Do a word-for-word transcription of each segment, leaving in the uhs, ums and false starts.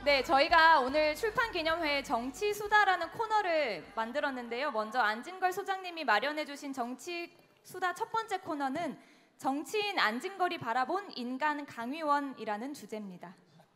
네, 저희가 오늘 출판 기념회에 정치 수다라는 코너를 만들었는데요. 먼저 안진걸 소장님이 마련해주신 정치 수다 첫 번째 코너는 정치인 안진걸이 바라본 인간 강위원이라는 주제입니다.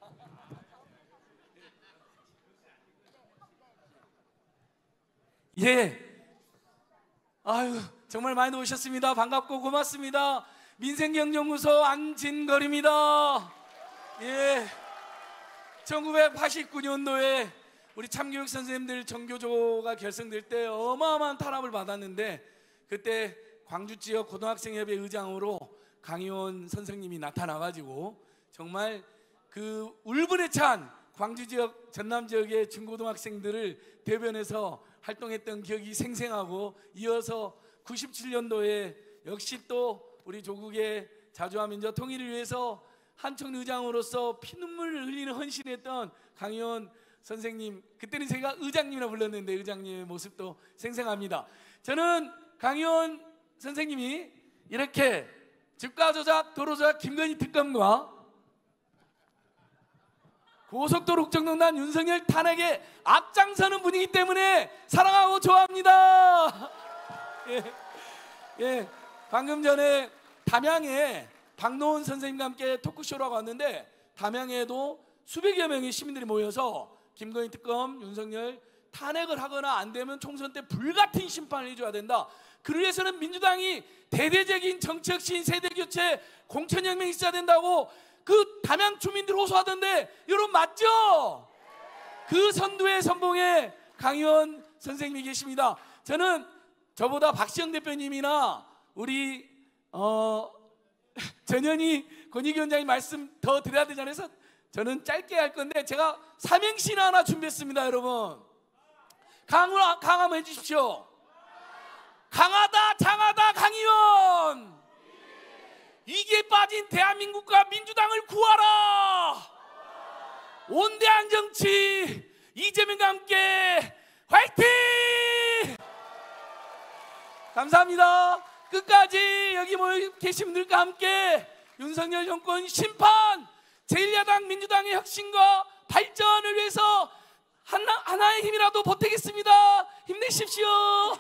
예, 아유 정말 많이 오셨습니다. 반갑고 고맙습니다. 민생경제연구소 안진걸입니다. 예, 천구백팔십구 년도에 우리 참교육 선생님들 정교조가 결성될 때 어마어마한 탄압을 받았는데, 그때 광주 지역 고등학생협의 의장으로 강의원 선생님이 나타나가지고 정말 그 울분에 찬 광주 지역 전남 지역의 중고등학생들을 대변해서 활동했던 기억이 생생하고, 이어서 구십칠 년도에 역시 또 우리 조국의 자주와 민주화 통일을 위해서 한총 의장으로서 피눈물을 흘리는 헌신했던 강의원 선생님, 그때는 제가 의장님이라 불렀는데 의장님의 모습도 생생합니다. 저는 강의원 선생님이 이렇게 주가 조작, 도로 조작, 김건희 특검과 고속도로 국정농단 윤석열 탄핵에 앞장서는 분이기 때문에 사랑하고 좋아합니다. 예, 예, 방금 전에 담양에 박노원 선생님과 함께 토크쇼라고 왔는데, 담양에도 수백여 명의 시민들이 모여서 김건희 특검, 윤석열 탄핵을 하거나 안 되면 총선 때 불같은 심판을 해줘야 된다. 그를 위해서는 민주당이 대대적인 정치혁신, 세대교체, 공천혁명이 있어야 된다고 그 담양 주민들 호소하던데 여러분 맞죠? 그 선두의 선봉에 강의원 선생님이 계십니다. 저는 저보다 박시영 대표님이나 우리 어, 전현희 권익위원장님 말씀 더 드려야 되지 않아서 저는 짧게 할 건데, 제가 삼행시 하나 준비했습니다. 여러분 강화, 강함 해주십시오. 강하다 장하다 강의원, 이기에 빠진 대한민국과 민주당을 구하라. 온대한 정치 이재명과 함께 화이팅! 감사합니다. 끝까지 여기 모여 계신 분들과 함께 윤석열 정권 심판, 제일 야당 민주당의 혁신과 발전을 위해서 하나, 하나의 힘이라도 보태겠습니다. 힘내십시오.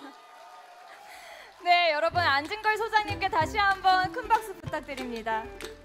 네, 여러분 안진걸 소장님께 다시 한번 큰 박수 부탁드립니다.